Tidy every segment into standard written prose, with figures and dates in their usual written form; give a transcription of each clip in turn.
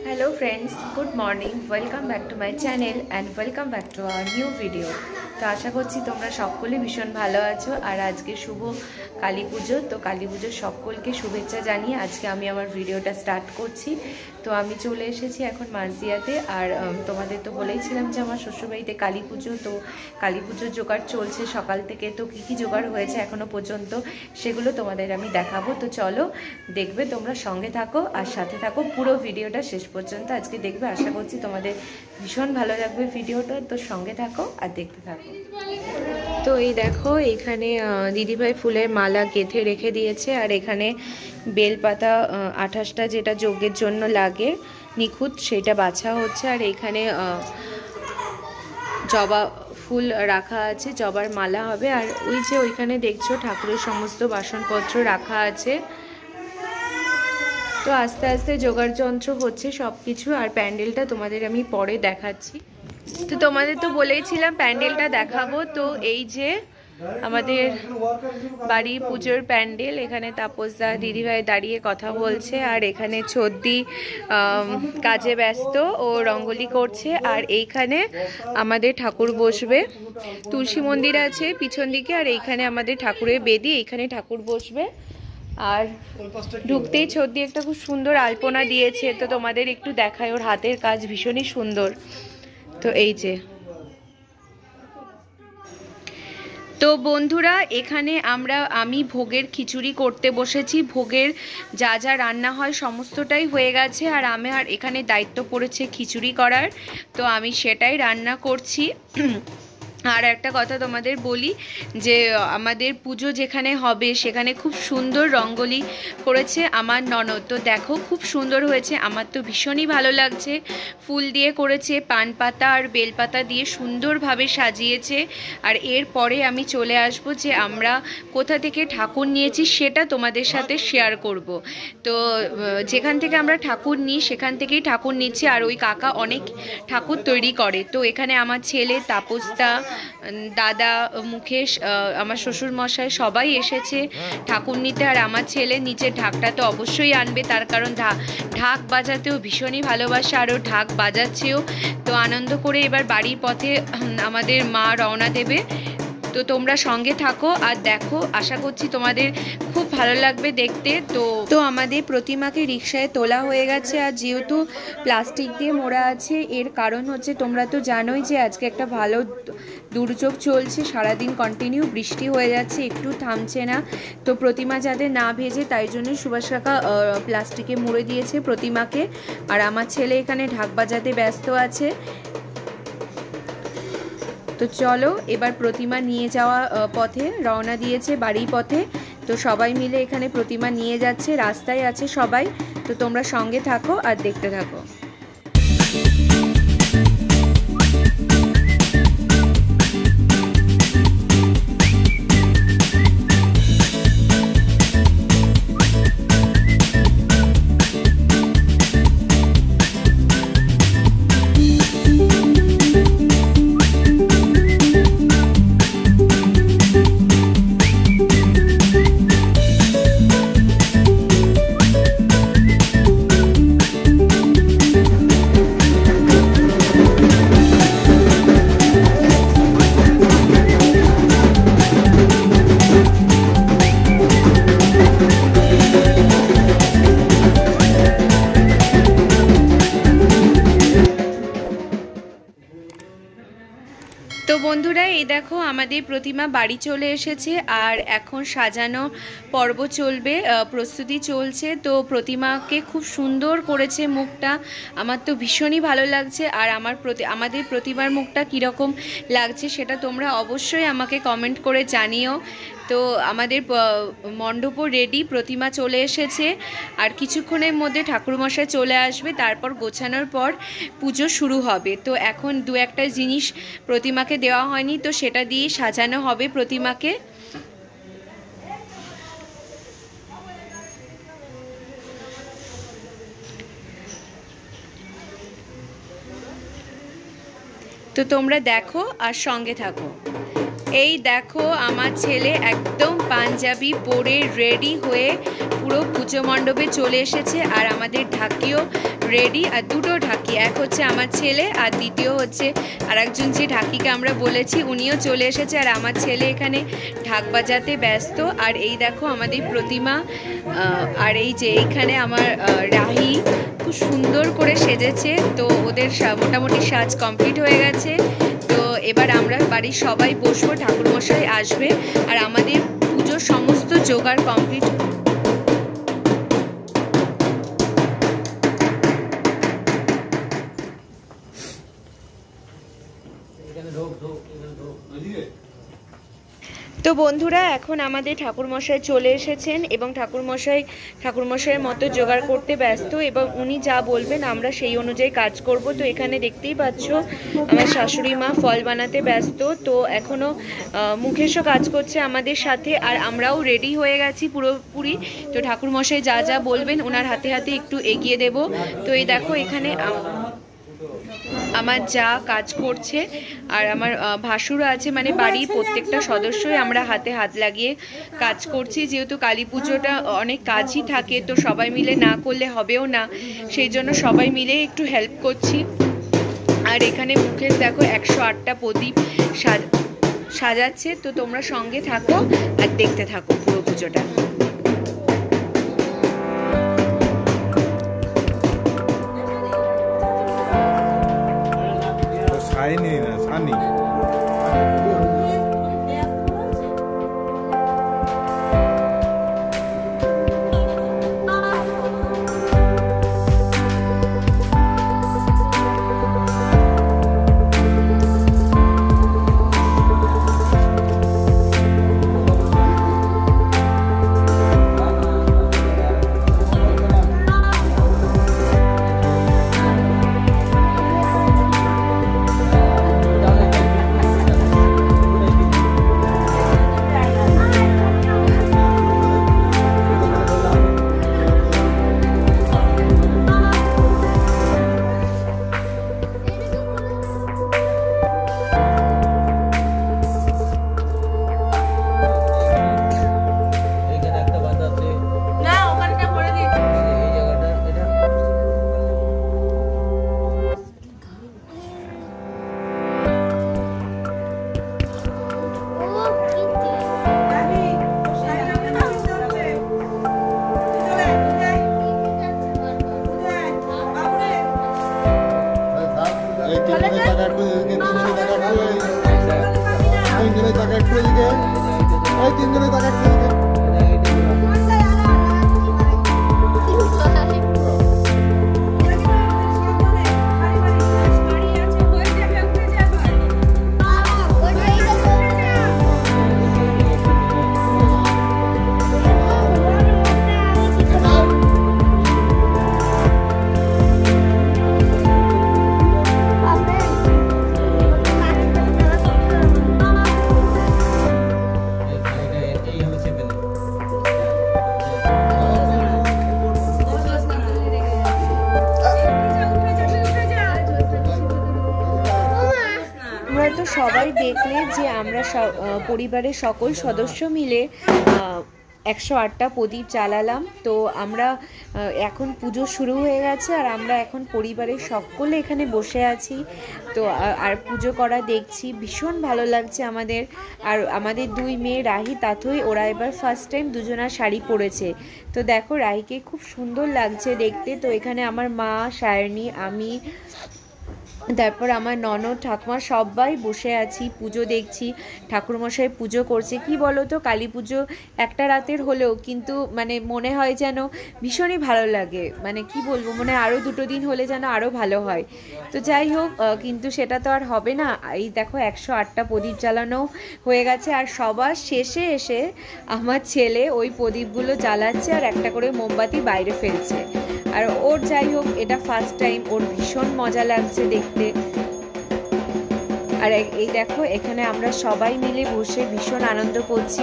Hello friends, good morning. Welcome back to my channel and welcome back to our new video. তো আশা করছি তোমরা সকলে ভীষণ ভালো আছো আর আজকে শুভ কালী পুজো। তো কালী পুজোর সকলকে শুভেচ্ছা জানিয়ে আজকে আমি আমার ভিডিওটা স্টার্ট করছি। তো আমি চলে এসেছি এখন মার্জিয়াতে। আর তোমাদের তো বলেইছিলাম যে আমার শ্বশুরবাড়িতে কালী পুজো, তো কালী পুজোর জোগাড় চলছে সকাল থেকে। তো কী কী জোগাড় হয়েছে এখনো পর্যন্ত সেগুলো তোমাদের আমি দেখাবো। তো চলো দেখবে, তোমরা সঙ্গে থাকো আর সাথে থাকো পুরো ভিডিওটা শেষ পর্যন্ত আজকে দেখবে। আশা করছি তোমাদের ভীষণ ভালো লাগবে ভিডিওটা। তো সঙ্গে থাকো আর দেখতে থাকো। তো এই দেখো, এখানে দিদিভাই ফুলের মালা গেঁথে রেখে দিয়েছে আর এখানে বেলপাতা 28টা যেটা যজ্ঞের জন্য লাগে নিখুঁত সেটা বাছা হচ্ছে। আর এখানে জবা ফুল রাখা আছে, জবার মালা হবে। আর ওই যে ওইখানে দেখছো ঠাকুরের সমস্ত বাসনপত্র রাখা আছে। তো আস্তে আস্তে জোগাড় যন্ত্র হচ্ছে সব কিছু। আর প্যান্ডেলটা তোমাদের আমি পরে দেখাচ্ছি। তো তোমাদের তো বলেইছিলাম প্যান্ডেলটা দেখাবো। তো এই যে আমাদের বাড়ি পুজোর প্যান্ডেল, এখানে তাপসদা দিদিভাই দাঁড়িয়ে কথা বলছে আর এখানে চদ্দি কাজে ব্যস্ত ও রঙ্গোলি করছে। আর এইখানে আমাদের ঠাকুর বসবে, তুলসী মন্দির আছে পিছন দিকে। আর এইখানে আমাদের ঠাকুরের বেদি, এইখানে ঠাকুর বসবে। আর ঢুকতেই চদ্দি একটা খুব সুন্দর আলপনা দিয়েছে, তো তোমাদের একটু দেখায়, ওর হাতের কাজ ভীষণই সুন্দর। তো এই যে, তো বন্ধুরা এখানে আমি ভোগের খিচুড়ি করতে বসেছি। ভোগের যা যা রান্না হয় সমস্তটাই হয়ে গেছে আর আমার এখানে দায়িত্ব পড়েছে খিচুড়ি করার। তো আমি সেটাই রান্না করছি। আর একটা কথা তোমাদের বলি যে আমাদের পুজো যেখানে হবে সেখানে খুব সুন্দর রঙ্গোলি করেছে আমার ননদ। তো দেখো খুব সুন্দর হয়েছে, আমার তো ভীষণই ভালো লাগছে। ফুল দিয়ে করেছে, পান পাতা আর বেলপাতা দিয়ে সুন্দরভাবে সাজিয়েছে। আর এরপরে আমি চলে আসব যে আমরা কোথা থেকে ঠাকুর নিয়েছি সেটা তোমাদের সাথে শেয়ার করব। তো যেখান থেকে আমরা ঠাকুর নিই সেখান থেকেই ঠাকুর নিচ্ছি। আর ওই কাকা অনেক ঠাকুর তৈরি করে। তো এখানে আমার ছেলে তাপসদা, দাদা, মুকেশ, আমার শ্বশুর মশাই সবাই এসেছে ঠাকুর নিতে। আর আমার ছেলে নিচের ঢাকটা তো অবশ্যই আনবে, তার কারণ ঢাক বাজাতেও ভীষণই ভালোবাসে আর ও ঢাক বাজাচ্ছেও। তো আনন্দ করে এবার বাড়ির পথে আমাদের মা রওনা দেবে। তো তোমরা সঙ্গে থাকো আর দেখো, আশা করছি তোমাদের খুব ভালো লাগবে দেখতে। তো আমাদের প্রতিমাকে রিকশায় তোলা হয়ে গেছে। আর যেহেতু প্লাস্টিক দিয়ে মোড়া আছে, এর কারণ হচ্ছে তোমরা তো জানোই যে আজকে একটা ভালো দুর্যোগ চলছে, সারাদিন কন্টিনিউ বৃষ্টি হয়ে যাচ্ছে, একটু থামছে না। তো প্রতিমা যাতে না ভেজে তাই জন্য সুভাষ কাকা প্লাস্টিকে মুড়ে দিয়েছে প্রতিমাকে। আর আমার ছেলে এখানে ঢাক বাজাতে ব্যস্ত আছে। তো চলো এবার প্রতিমা নিয়ে যাওয়া পথে রওনা দিয়েছে বাড়ির পথে। তো সবাই মিলে এখানে প্রতিমা নিয়ে যাচ্ছে, রাস্তায় আছে সবাই। তো তোমরা সঙ্গে থাকো আর দেখতে থাকো। তো বন্ধুরা এই দেখো আমাদের প্রতিমা বাড়ি চলে এসেছে আর এখন সাজানো পর্ব চলবে, প্রস্তুতি চলছে। তো প্রতিমাকে খুব সুন্দর করেছে মুখটা, আমার তো ভীষণই ভালো লাগছে। আর আমাদের প্রতিমার মুখটা কীরকম লাগছে সেটা তোমরা অবশ্যই আমাকে কমেন্ট করে জানিও। তো আমাদের মণ্ডপও রেডি, প্রতিমা চলে এসেছে আর কিছুক্ষণের মধ্যে ঠাকুরমশাই চলে আসবে। তারপর গোছানোর পর পুজো শুরু হবে। তো এখন দু একটা জিনিস প্রতিমাকে দেওয়া হয়নি, তো সেটা দিয়ে সাজানো হবে প্রতিমাকে। তো তোমরা দেখো আর সঙ্গে থাকো। এই দেখো আমার ছেলে একদম পাঞ্জাবি পরে রেডি হয়ে পুরো পুজো মণ্ডপে চলে এসেছে। আর আমাদের ঢাকিও রেডি, আর দুটো ঢাকি, এক হচ্ছে আমার ছেলে আর দ্বিতীয় হচ্ছে আর একজন যে ঢাকিকে আমরা বলেছি উনিও চলে এসেছে। আর আমার ছেলে এখানে ঢাক বাজাতে ব্যস্ত। আর এই দেখো আমাদের প্রতিমা, আর এই যে এইখানে আমার রাহি খুব সুন্দর করে সেজেছে। তো ওদের মোটামুটি সাজ কমপ্লিট হয়ে গেছে। তো এবার আমরা বাড়ির সবাই বসবো, ঠাকুরমশাই আসবে আর আমাদের পুজোর সমস্ত জোগাড় কমপ্লিট। তো বন্ধুরা এখন আমাদের ঠাকুরমশাই চলে এসেছেন এবং ঠাকুরমশাইয়ের মতো জোগাড় করতে ব্যস্ত এবং উনি যা বলবেন আমরা সেই অনুযায়ী কাজ করব। তো এখানে দেখতেই পাচ্ছ আমার শাশুড়ি মা ফল বানাতে ব্যস্ত। তো এখনও মুখেশও কাজ করছে আমাদের সাথে, আর আমরাও রেডি হয়ে গেছি পুরোপুরি। তো ঠাকুরমশাই যা যা বলবেন ওনার হাতে হাতে একটু এগিয়ে দেব। তো এই দেখো এখানে আমার যা কাজ করছে আর আমার ভাসুরও আছে, মানে বাড়ির প্রত্যেকটা সদস্যই আমরা হাতে হাত লাগিয়ে কাজ করছি। যেহেতু কালী পুজোটা অনেক কাজই থাকে, তো সবাই মিলে না করলে হবেও না, সেই জন্য সবাই মিলে একটু হেল্প করছি। আর এখানে মুখেশ দেখো 108টা প্রদীপ সাজাচ্ছে। তো তোমরা সঙ্গে থাকো আর দেখতে থাকো পুরো পুজোটা। সবাই দেখলে যে আমরা পরিবারের সকল সদস্য মিলে 108টা প্রদীপ জ্বালালাম। তো আমরা এখন পুজো শুরু হয়ে গেছে আর আমরা এখন পরিবারের সকলে এখানে বসে আছি। তো আর পুজো করা দেখছি, ভীষণ ভালো লাগছে আমাদের। আর আমাদের দুই মেয়ে রাহি তাথই, ওরা এবার ফার্স্ট টাইম দুজনা শাড়ি পরেছে। তো দেখো রাহিকে খুব সুন্দর লাগছে দেখতে। তো এখানে আমার মা, সায়নী, আমি, তারপর আমার ননদ, ঠাকুমা সবাই বসে আছি, পুজো দেখছি। ঠাকুরমশাই পুজো করছে। কি বলো তো, কালী পুজো একটা রাতের হলেও কিন্তু মানে মনে হয় যেন ভীষণই ভালো লাগে। মানে কি বলবো, মনে আরও 2 দিন হলে যেন আরও ভালো হয়। তো যাই হোক, কিন্তু সেটা তো আর হবে না। এই দেখো 108টা প্রদীপ জ্বালানো হয়ে গেছে। আর সবার শেষে এসে আমার ছেলে ওই প্রদীপগুলো জ্বালাচ্ছে আর একটা করে মোমবাতি বাইরে ফেলছে। আর ওর যাই হোক এটা ফার্স্ট টাইম, ওর ভীষণ মজা লাগছে দেখতে। আর এই দেখো এখানে আমরা সবাই মিলে বসে ভীষণ আনন্দ করছি।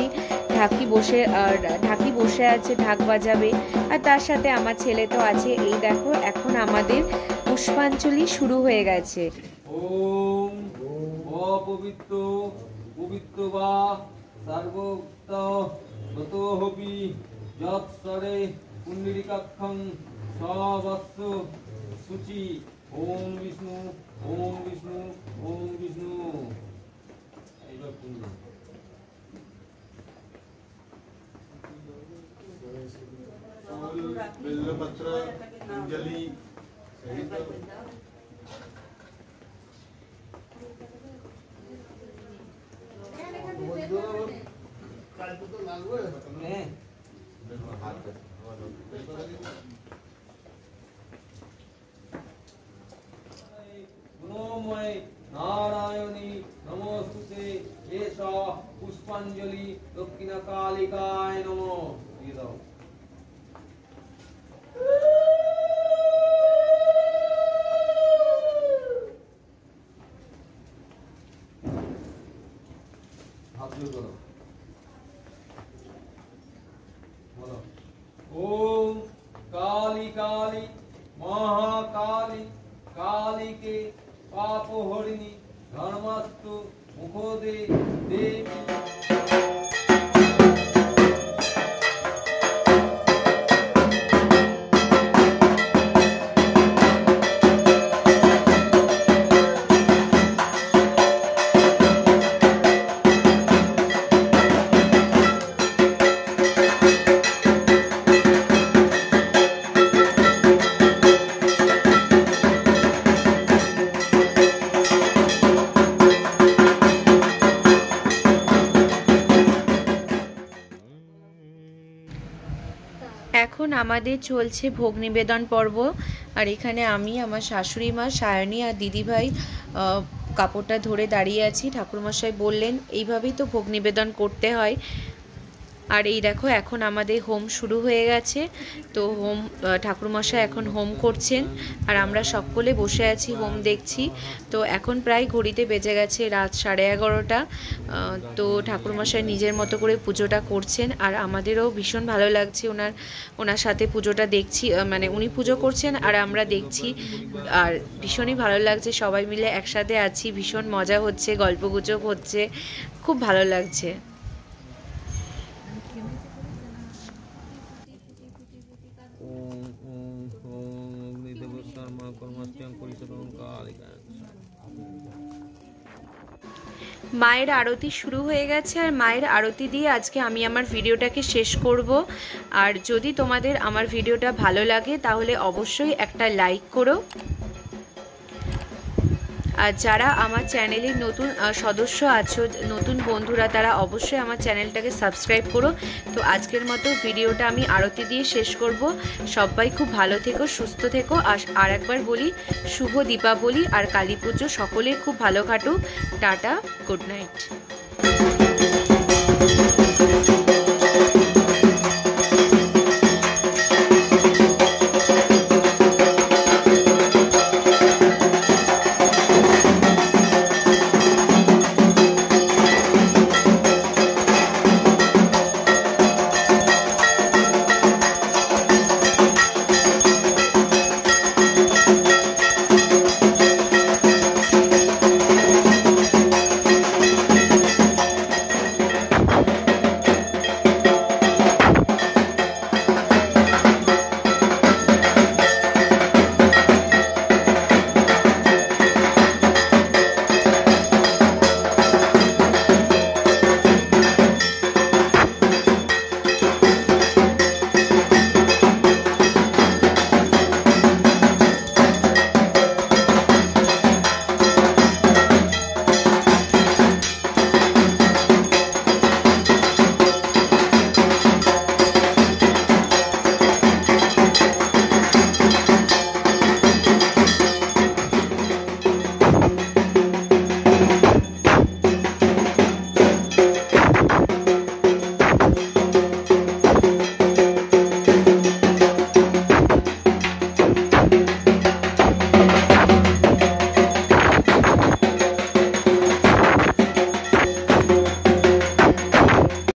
ঢাকি বসে আছে, ঢাক বাজাবে, আর তার সাথে আমার ছেলে তো আছে। এই দেখো এখন আমাদের পুষ্পাঞ্জলি শুরু হয়ে গেছে। ওম অপবিত্র পবিত্র বা সর্বোক্ত গতোহপি যৎসরে পুণ্ডরিকাক্ষং সবস্য শুচি। ওম বিষ্ণু ওম বিষ্ণু ওম বিষ্ণু। এইবার পুণ্য बेलपत्र अंजलि सहित गुणोमय नारायणी नमोस्तुते। एषा पुष्पांजलि दक्षिणकालिकाय नमो। ये दाओ। ओम काली काली महाकाली कालिके पापहरिणी धर्मस्तु मुखोदे देवी। এখন আমাদের চলছে ভোগ নিবেদন পর্ব। আর এখানে আমি, আমার শাশুড়ি মা, সায়নী আর দিদিভাই কাপড়টা ধরে দাঁড়িয়ে আছি। ঠাকুরমশাই বললেন এইভাবেই তো ভোগ নিবেদন করতে হয়। আর এই দেখো এখন আমাদের হোম শুরু হয়ে গেছে। তো হোম ঠাকুরমশাই এখন হোম করছেন আর আমরা সকলে বসে আছি হোম দেখছি। তো এখন প্রায় ঘড়িতে বেজে গেছে রাত 11:30। তো ঠাকুরমশাই নিজের মতো করে পুজোটা করছেন আর আমাদেরও ভীষণ ভালো লাগছে ওনার সাথে পুজোটা দেখছি। মানে উনি পুজো করছেন আর আমরা দেখছি আর ভীষণই ভালো লাগছে। সবাই মিলে একসাথে আছি, ভীষণ মজা হচ্ছে, গল্পগুজব হচ্ছে, খুব ভালো লাগছে। মায়ের আরতি শুরু হয়ে গেছে আর মায়ের আরতি দিয়ে আজকে আমি আমার ভিডিওটাকে শেষ করব। আর যদি তোমাদের আমার ভিডিওটা ভালো লাগে তাহলে অবশ্যই একটা লাইক করো। আর যারা আমার চ্যানেলের নতুন সদস্য আছো, নতুন বন্ধুরা, তারা অবশ্যই আমার চ্যানেলটাকে সাবস্ক্রাইব করো। তো আজকের মতো ভিডিওটা আমি আরতি দিয়ে শেষ করব। সবাই খুব ভালো থেকো, সুস্থ থেকো। আর একবার বলি শুভ দীপাবলি আর কালী পুজো সকলে খুব ভালো কাটুক। Tata, good night.